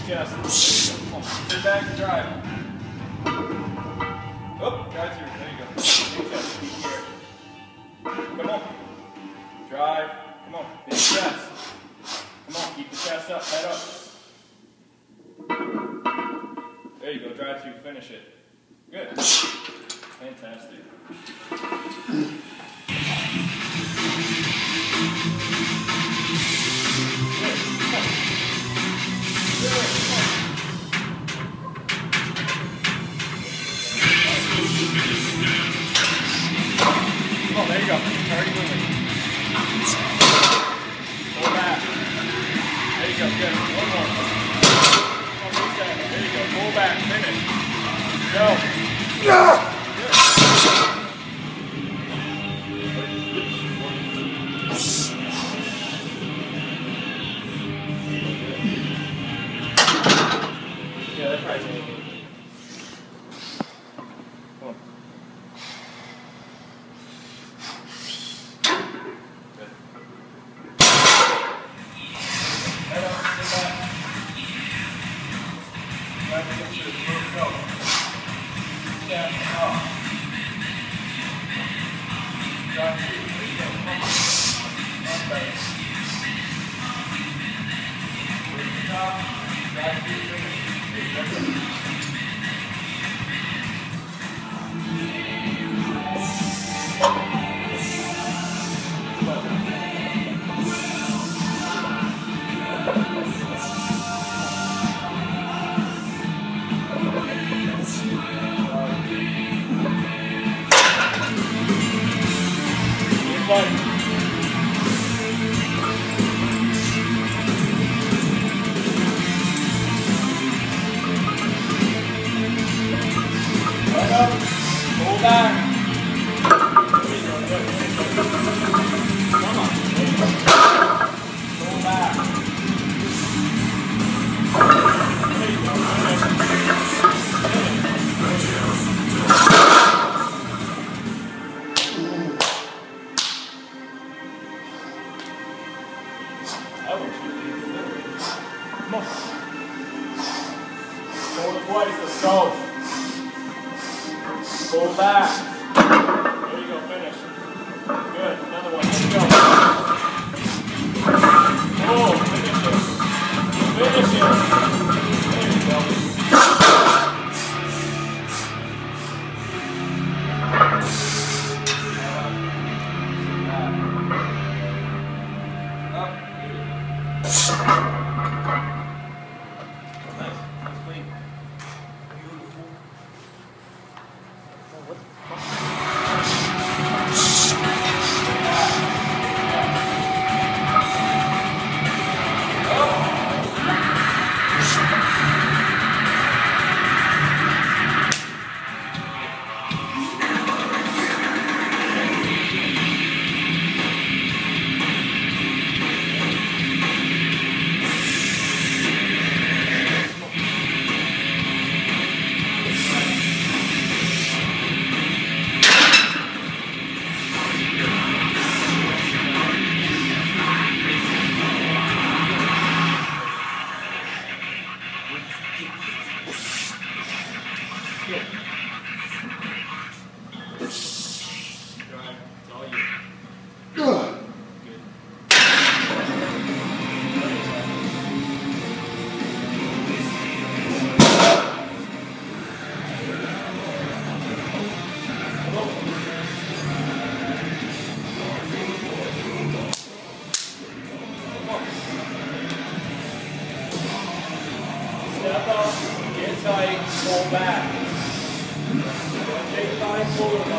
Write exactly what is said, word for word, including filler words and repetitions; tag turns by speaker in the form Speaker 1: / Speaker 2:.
Speaker 1: chest. Come on. Sit back and drive. Oh, drive through. There you go. Big chest. Keep here. Come on. Drive. Come on. Big chest. Come on. Keep the chest up. Head up. There you go. Drive through. Finish it. Good. Fantastic. Come on, there you go. Already moving. Pull back. There you go. Good. One more. Come on, reset. There you go. Pull back. Finish. Go. Good. Yeah, that's right. Come on. Good. Head up, sit back. Drive against your throat, go. Step up. Drive through. There you go. Come on. Up better. Bring the top. Drive through. Finish. That's it. Fun. Right up, pull back. There you go, good. Come on, there you go. Pull back. There you go, finish. That was really good. Come on. Hold it twice, let's go. Pull back. There you go, finish. Good, another one, let's go. Oh, finish it. Finish it. There you go. Up. Nice, nice clean. Beautiful. Oh, what the fuck? Good. Drive, it's all you. Good. Step up, get tight, pull back. Take time, pull it back.